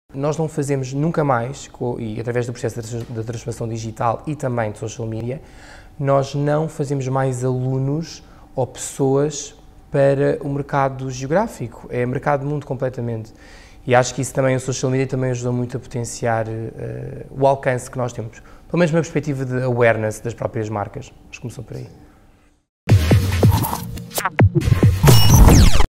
Nós não fazemos nunca mais, e através do processo da transformação digital e também de social media, nós não fazemos mais alunos ou pessoas para o mercado geográfico, é mercado mundo completamente. E acho que isso também, o social media também ajudou muito a potenciar o alcance que nós temos, pelo menos uma perspectiva de awareness das próprias marcas. Acho que começou por aí.